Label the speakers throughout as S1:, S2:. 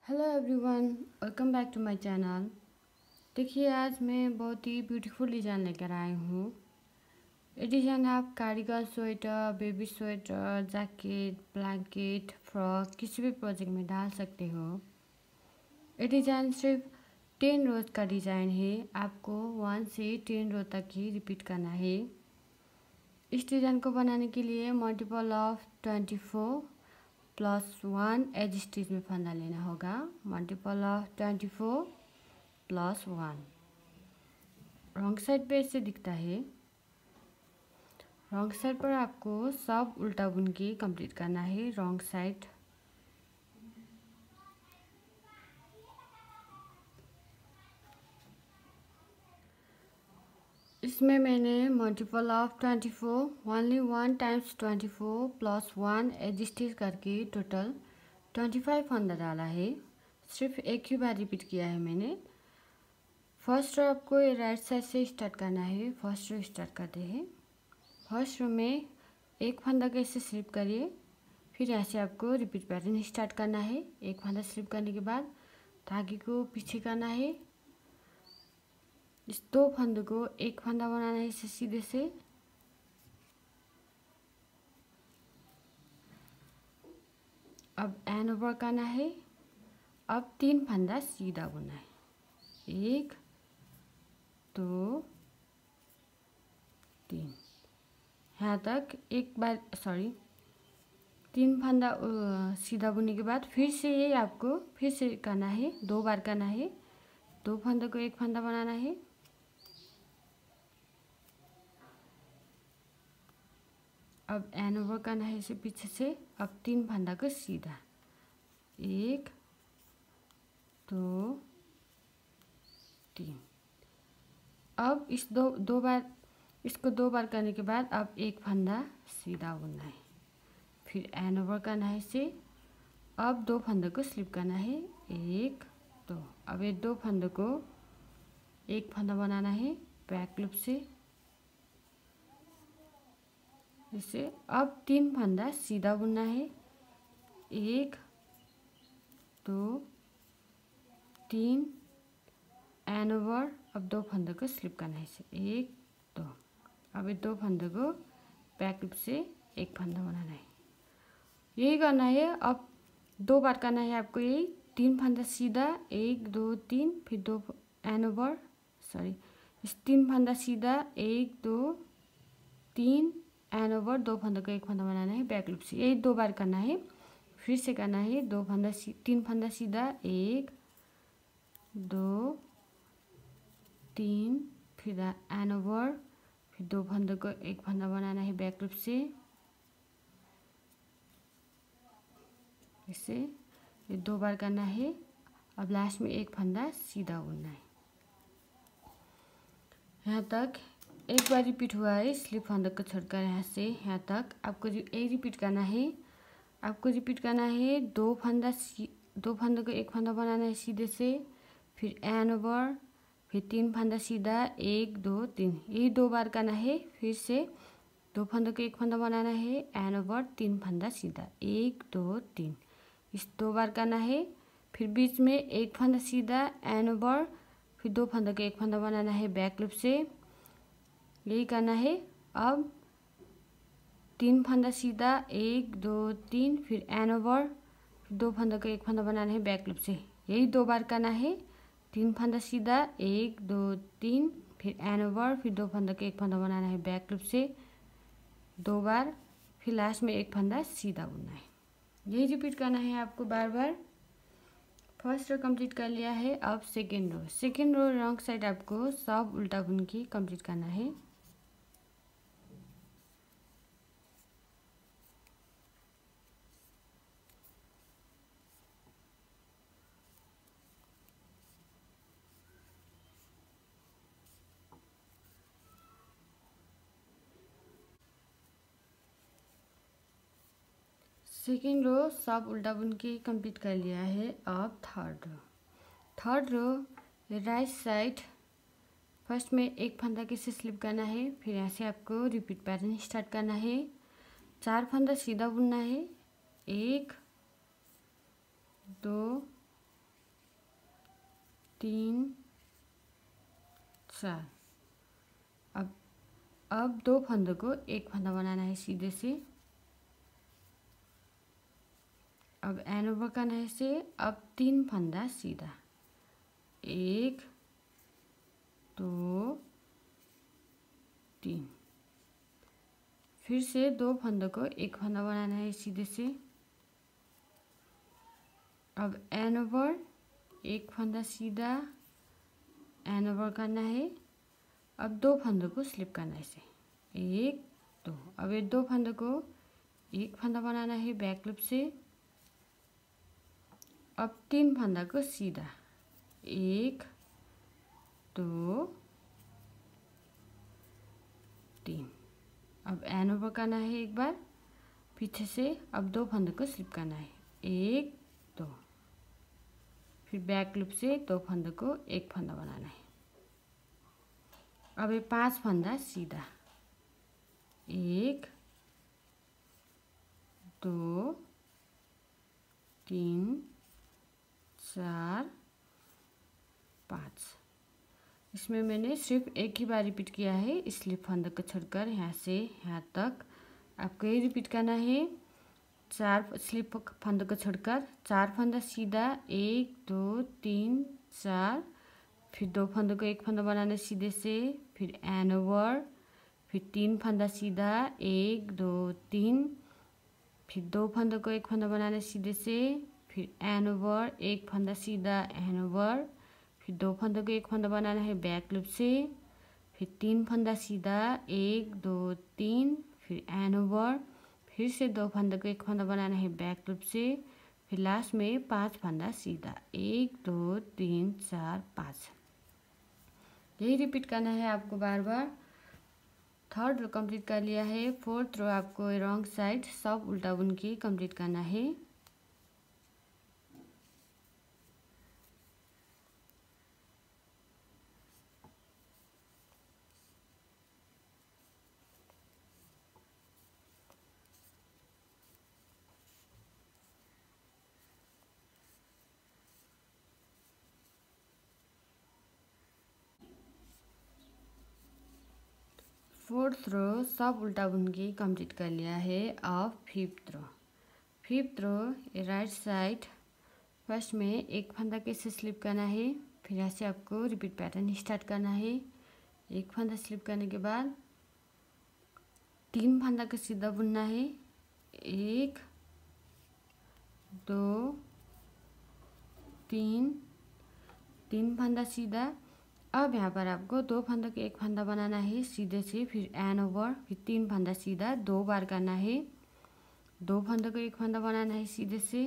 S1: Hello everyone, welcome back to my channel. देखिए, आज मैं बहुत ही ब्यूटीफुल डिज़ाइन लेकर आई हूँ। ये डिज़ाइन आप cardigan, sweater, baby sweater, jacket, blanket, frock किसी भी प्रोजेक्ट में डाल सकते हो। ये डिज़ाइन सिर्फ 10 रोज का डिज़ाइन है। आपको 1 से 10 रो तक ही रिपीट करना है। इस डिज़ाइन को बनाने के लिए multiple of 24 plus 1 edge stitch में फंदा लेना होगा। Multiple of 24 plus 1 wrong side पे ऐसे दिखता है। रॉन्ग साइड पर आपको सब उल्टा बुन के कंप्लीट करना है। रॉन्ग साइड इसमें मैंने multiple of 24 only 1 times 24 plus 1 edge stitch करके टोटल 25 फंदा डाला है। सिर्फ एक ही बार रिपीट किया है मैंने। फर्स्ट रो आपको ये राइट साइड से स्टार्ट करना है। फर्स्ट रो स्टार्ट करते हैं। फर्स्ट रो में एक फंदा को ऐसे स्लिप करिए, फिर ऐसे आपको रिपीट पैटर्न स्टार्ट करना है। एक फंदा स्लिप करने के बाद धागे को पीछे करना है। इस दो फंदों को एक फंदा बनाना है इसे सीधे से। अब एंड ओवर करना है। अब 3 फंदा सीधा बुनना है। 1 2 3 यहाँ तक एक बार 3 फंदा सीधा बुनने के बाद फिर से ये आपको फिर से करना है। 2 बार करना है। 2 फंदों को एक फंदा बनाना है। अब एंड ओवर करना है इसे पीछे से। अब 3 फंदा को सीधा 1 2 3। अब इस दो बार इसको 2 बार करने के बाद अब एक फंदा सीधा बुनना है। फिर एंड ओवर करना है इसे। अब 2 फंदों को स्लिप करना है। 1 2। अब ये 2 फंदों को एक फंदा बनाना है बैक लूप से इसे। अब 3 फंदा सीधा बुनना है। 1 2 3 एंड ओवर। अब 2 फंदों को स्लिप करना है इसे। 1 2। अब ये 2 फंदों को बैक लूप से एक फंदा बनाना है। यही करना है। अब 2 बार करना है आपको। यही 3 फंदा सीधा 1 2 3, फिर 2 एंड ओवर इस 3 फंदा सीधा 1 2 3 एंड ओवर। 2 फंदों को एक फंदा बनाना है बैक लूप से। यही 2 बार करना है। फिर से करना है 3 फंदा सीधा 1 2 3, फिर एंड ओवर, फिर 2 फंदों को एक फंदा बनाना है बैक लूप से इसे। ये 2 बार करना है। अब लास्ट में एक फंदा सीधा बुनना है। यहाँ तक एक बार रिपीट हुआ है इसलिए फंदों को छोड़कर यहाँ से यहाँ तक आपको एक रिपीट करना है। आपको रिपीट करना है 2 फंदों को एक फंदा बनाना है सीधे से, फिर एंड ओवर, फिर 3 फंदा सीधा 1 2 3। यही 2 बार करना है। फिर से 2 फंदों को एक फंदा बनाना है एंड ओवर, 3 फंदा सीधा 1 2 3। इस 2 बार करना है। फिर बीच में एक फंदा सीधा एंड ओवर, फिर 2 फंदों को एक फंदा बनाना है बैक लूप से। यही करना है। अब 3 फंदा सीधा 1 2 3, फिर एंड ओवर, फिर 2 फंदों को एक फंदा बनाना है बैक लूप से। यही 2 बार करना है। 3 फंदा सीधा 1 2 3, फिर एंड ओवर, फिर 2 फंदों को एक फंदा बनाना है बैक लूप से 2 बार, फिर लास्ट में एक फंदा सीधा बुनना है। यही रिपीट करना है आपको बार बार। फर्स्ट रो कंप्लीट कर लिया है। अब सेकेंड रो रॉन्ग साइड आपको सब उल्टा बुन के कंप्लीट करना है। सेकेंड रो सब उल्टा बुन के कंप्लीट कर लिया है। अब third row right side first में एक फंदा कैसे स्लिप करना है, फिर ऐसे आपको रिपीट पैटर्न स्टार्ट करना है। 4 फंदा सीधा बुनना है। 1 2 3 4। अब दो फंदों को एक फंदा बनाना है सीधे से। अब एन ओवर करना है से। अब 3 फंदा सीधा, 1 2 3। फिर से दो फंदों को एक फंदा बनाना है सीधे से। अब एन ओवर, एक फंदा सीधा, एन ओवर करना है। अब दो फंदों को स्लिप करना है इसे, 1 2। अब ये दो फंदों को एक फंदा बनाना है बैक लूप से। अब 3 फंदा को सीधा, 1 2 3। अब एन ओवर करना है एक बार पीछे से। अब दो फंदों को स्लिप करना है, 1 2। फिर बैक लूप से दो फंदों को एक फंदा बनाना है। अब ये 5 फंदा सीधा, 1 2 3 4 5। इसमें मैंने सिर्फ एक ही बार रिपीट किया है, इसलिए फंदे को छोड़कर यहाँ से यहाँ तक आपको ये रिपीट करना है। 4 स्लिप फंदे को छोड़कर 4 फंदा सीधा, 1 2 3 4। फिर दो फंदों को एक फंदा बनाना सीधे से। फिर एन ओवर, फिर 3 फंदा सीधा, 1 2 3। फिर दो फंदों को एक फंदा बनाना सीधे से। फिर एन ओवर, एक फंदा सीधा, एन ओवर। फिर दो फंदों को एक फंदा बनाना है बैक लूप से। फिर 3 फंदा सीधा, 1 2 3। फिर एन ओवर, फिर से दो फंदों को एक फंदा बनाना है बैक लूप से। फिर लास्ट में 5 फंदा सीधा, 1 2 3 4 5। यही रिपीट करना है आपको बार बार। थर्ड रो कंप्लीट कर लिया है। फोर्थ रो आपको रॉन्ग साइड सब उल्टा बुन के कंप्लीट करना है। फोर्थ रो सब उल्टा बुन के कंप्लीट कर लिया है। अब fifth row right side first में एक फंदा कैसे स्लिप करना है। फिर यहाँ से आपको रिपीट पैटर्न स्टार्ट करना है। एक फंदा स्लिप करने के बाद 3 फंदा को सीधा बुनना है, 1 2 3। 3 फंदा सीधा। अब यहाँ पर आपको दो फंदों के एक फंदा बनाना है सीधे से। फिर एन ओवर, फिर 3 फंदा सीधा 2 बार करना है। दो फंदों को एक फंदा बनाना है सीधे से,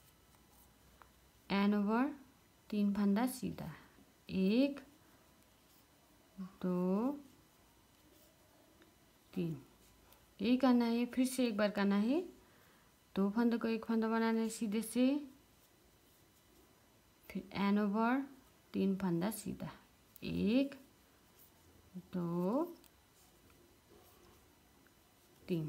S1: एन ओवर, 3 फंदा सीधा, 1 2 3। यही करना है। फिर से एक बार करना है। दो फंदों को एक फंदा बनाना है सीधे से। फिर एन ओवर, 3 फंदा सीधा, 1 2 3।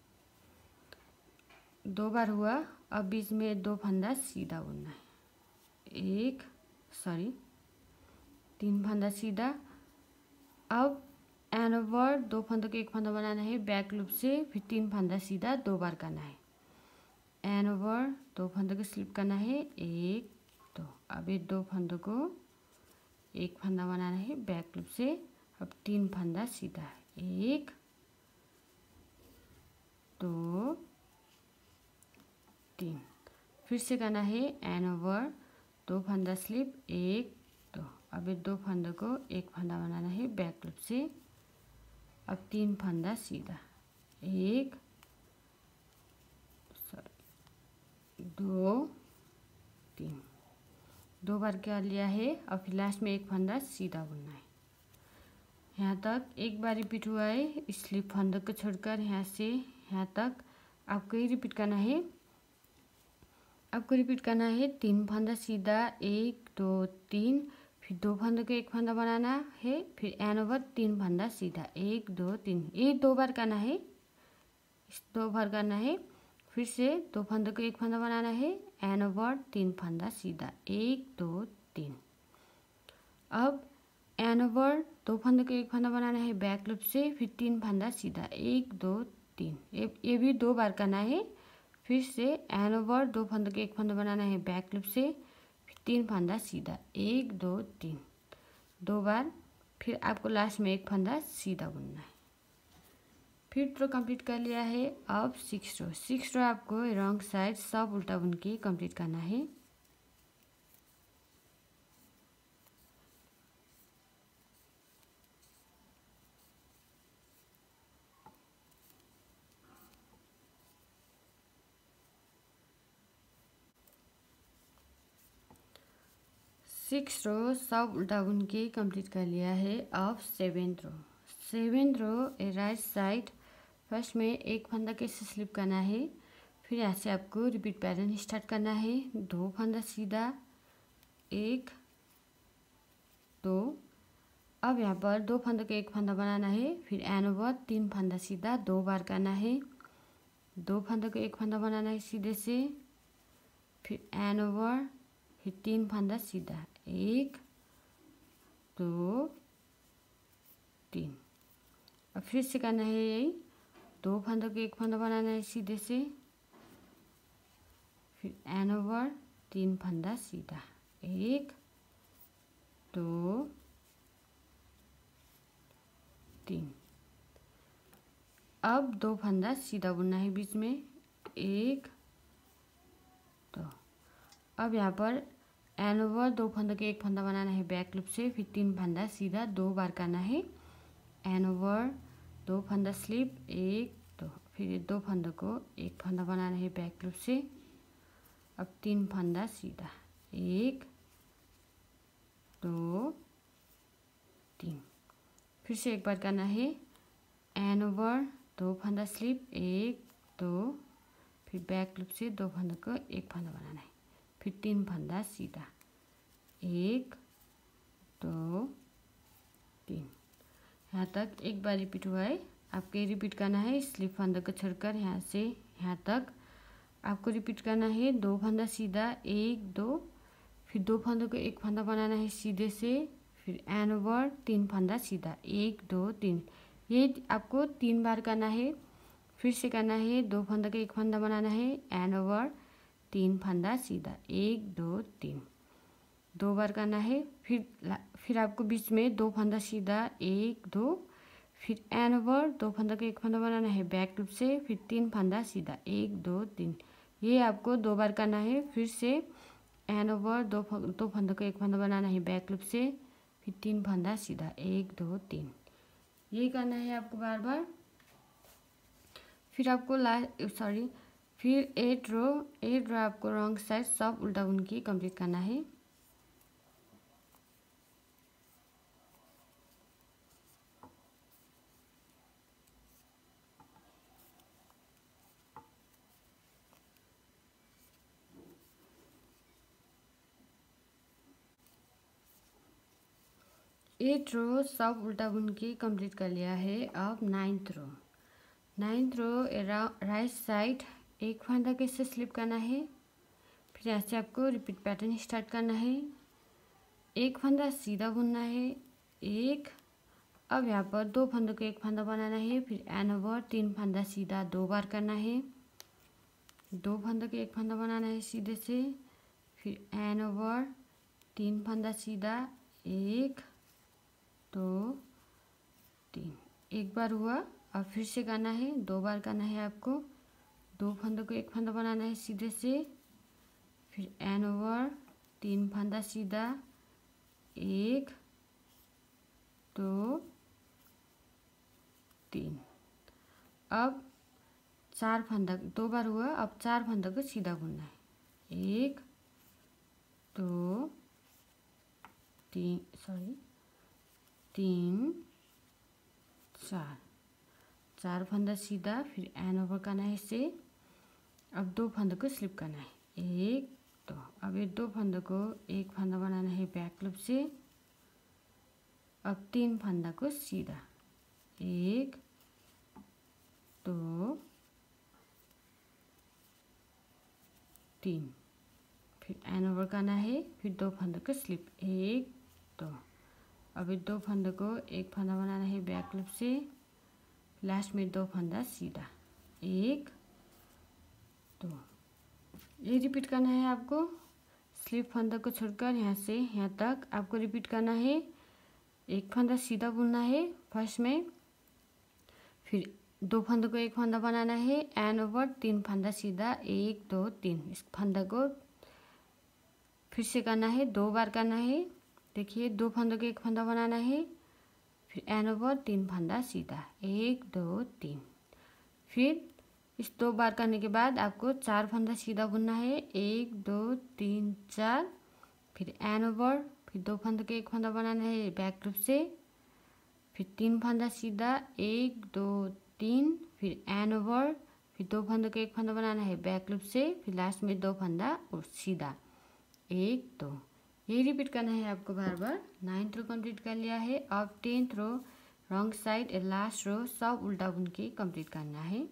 S1: 2 बार हुआ। अब बीच में 2 फंदा सीधा बुनना है, 3 फंदा सीधा। अब एन ओवर, 2 फंदों के एक फंदा बनाना है बैक लूप से। फिर 3 फंदा सीधा 2 बार करना है, एन ओवर, 2 फंदों को स्लिप करना है, 1 2। अब ये 2 फंदों को एक फंदा बनाना है बैक लूप से। अब 3 फंदा सीधा, 1 2 3। फिर से करना है एन ओवर, 2 फंदा स्लिप, 1 2। अब ये 2 फंदों को एक फंदा बनाना है बैक लूप से। अब 3 फंदा सीधा, 1 2 3। 2 बार कर लिया है। और फिर लास्ट में एक फंदा सीधा बुनना है। यहाँ तक एक बार रिपीट हुआ है, इसलिए फंदों को छोड़कर यहाँ से यहाँ तक आपको ही रिपीट करना है। आपको रिपीट करना है 3 फंदा सीधा, 1 2 3। फिर 2 फंदों को एक फंदा बनाना है। फिर एन ओवर, 3 फंदा सीधा, 1 2 3। ये 2 बार करना है, 2 बार करना है। फिर से 2 फंदों को एक फंदा बनाना है, एन ओवर, 3 फंदा सीधा, 1 2 3। अब एन ओवर 2 फंदे को 1 फंदा बनाना है बैक लूप से, फिर 3 फंदा सीधा 1 2 3। ये भी 2 बार करना है। फिर से एन ओवर 2 फंदे को 1 फंदा बनाना है बैक लूप से, फिर 3 फंदा सीधा 1 2 3 2 बार। फिर आपको लास्ट में 1 फंदा सीधा बुनना है। फिर रो कंप्लीट कर लिया है। अब 6 रो आपको रॉन्ग साइड सब उल्टा बुन के कंप्लीट करना है। सिक्स रो सब उल्टा बुन के कंप्लीट कर लिया है। अब 7th रो राइट साइड फर्स्ट में 1 फंदा कैसे स्लिप करना है, फिर यहाँ से आपको रिपीट पैटर्न स्टार्ट करना है। 2 फंदा सीधा 1 2। अब यहाँ पर 2 फंदे को 1 फंदा बनाना है, फिर एन ओवर 3 फंदा सीधा 2 बार करना है। 2 फंदे को 1 फंदा बनाना है सीधे से, फिर एन ओवर, फिर 3 फंदा सीधा 1 2 3। अब फिर से करना है यही, 2 फंदों को 1 फंदा बनाना है सीधे से, फिर एन ओवर 3 फंदा सीधा 1 2 3। अब 2 फंदा सीधा बुनना है बीच में 1 2। अब यहाँ पर एन ओवर 2 फंदों के 1 फंदा बनाना है बैक लूप से, फिर 3 फंदा सीधा 2 बार करना है। एन ओवर 2 फंदा स्लिप 1 2, फिर 2 फंदों को 1 फंदा बनाना है बैक लूप से। अब 3 फंदा सीधा 1 2 3। फिर से एक बार करना है। एन ओवर 2 फंदा स्लिप 1 2, फिर बैक लूप से 2 फंदों को 1 फंदा बनाना है, फिर 3 फंदा सीधा 1 2 3। यहाँ तक एक बार रिपीट हुआ है। आपको ये रिपीट करना है स्लिप फंदा को छोड़कर यहाँ से यहाँ तक आपको रिपीट करना है। 2 फंदा सीधा 1 2, फिर 2 फंदों को 1 फंदा बनाना है सीधे से, फिर एन ओवर 3 फंदा सीधा 1 2 3। ये आपको 3 बार करना है। फिर से करना है, 2 फंदा को 1 फंदा बनाना है, एन ओवर 3 फंदा सीधा 1 2 3 2 बार करना है। फिर आपको बीच में 2 फंदा सीधा 1 2, फिर एन ओवर 2 फंदा को 1 फंदा बनाना है बैक लूप से, फिर 3 फंदा सीधा 1 2 3। ये आपको 2 बार करना है। फिर से एन ओवर 2 फंदा को 1 फंदा बनाना है बैक लूप से, फिर 3 फंदा सीधा 1 2 3। यही करना है आपको बार बार। फिर आपको फिर 8 रो आपको रॉन्ग साइड सब उल्टा बुन के कंप्लीट करना है। एट रो सब उल्टा बुन के कंप्लीट कर लिया है। अब 9th रो राइट साइड 1 फंदा कैसे स्लिप करना है, फिर यहाँ से आपको रिपीट पैटर्न स्टार्ट करना है। 1 फंदा सीधा बुनना है 1। अब यहाँ पर 2 फंदों को 1 फंदा बनाना है, फिर एन ओवर 3 फंदा सीधा 2 बार करना है। 2 फंदों को 1 फंदा बनाना है सीधे से, फिर एन ओवर 3 फंदा सीधा 1 2 3। एक बार हुआ। अब फिर से करना है, 2 बार करना है आपको। 2 फंदों को 1 फंदा बनाना है सीधे से, फिर एन ओवर 3 फंदा सीधा 1 2 3। अब 4 फंदा 2 बार हुआ। अब 4 फंदा को सीधा बुनना है 1 2 3 3 4। 4 फंदा सीधा, फिर एन ओवर करना है इसे। अब 2 फंदों को स्लिप करना है 1 2। अब ये 2 फंदों को 1 फंदा बनाना है बैक लूप से। अब 3 फंदा को सीधा 1 2 3, फिर एन ओवर करना है, फिर 2 फंदों को स्लिप 1 2। अभी 2 फंदे को एक फंदा बनाना है बैक लूप से, लास्ट में 2 फंदा सीधा, 1 2। ये रिपीट करना है आपको। स्लिप फंदा को छोड़कर यहाँ से यहाँ तक आपको रिपीट करना है। एक फंदा सीधा बुनना है फर्स्ट में, फिर 2 फंदे को एक फंदा बनाना है, एंड ओवर 3 फंदा सीधा, 1 2 3। इस फंदा को फिर से करना है, 2 बार करना है। देखिए 2 फंदों को एक फंदा बनाना है, फिर एंड ओवर 3 फंदा सीधा, 1 2 3। फिर इस 2 बार करने के बाद आपको 4 फंदा सीधा बुनना है, 1 2 3 4। फिर एंड ओवर, फिर 2 फंदों के एक फंदा बनाना है बैक लूप से, फिर 3 फंदा सीधा, 1 2 3। फिर एंड ओवर, फिर 2 फंदों के एक फंदा बनाना है बैक लूप से, फिर लास्ट में 2 फंदा और सीधा, 1 2। ये रिपीट करना है आपको बार बार। 9th रो कंप्लीट कर लिया है। अब 10th row wrong side last row सब उल्टा बुन के कंप्लीट करना है।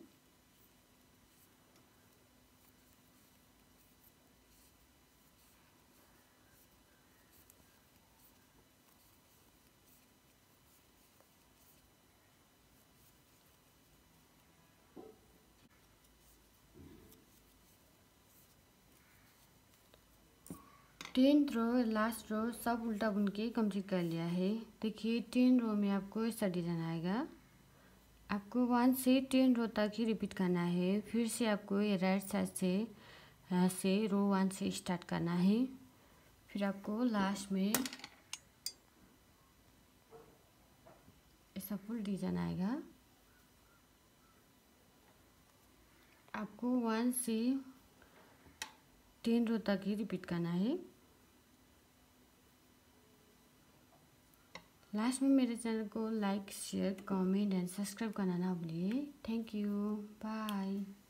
S1: टेंथ रो लास्ट रो सब उल्टा बुन के कंप्लीट कर लिया है। देखिए 10 रो में आपको ऐसा डिजाइन आएगा। आपको 1 से 10 रो तक ही रिपीट करना है। फिर से आपको ये राइट साइड से यहाँ से रो 1 से स्टार्ट करना है। फिर आपको लास्ट में ऐसा फुल डिजाइन आएगा। आपको 1 से 10 रो तक ही रिपीट करना है। लास्ट में मेरे चैनल को like share comment and subscribe करना ना भूलिए। Thank you, bye.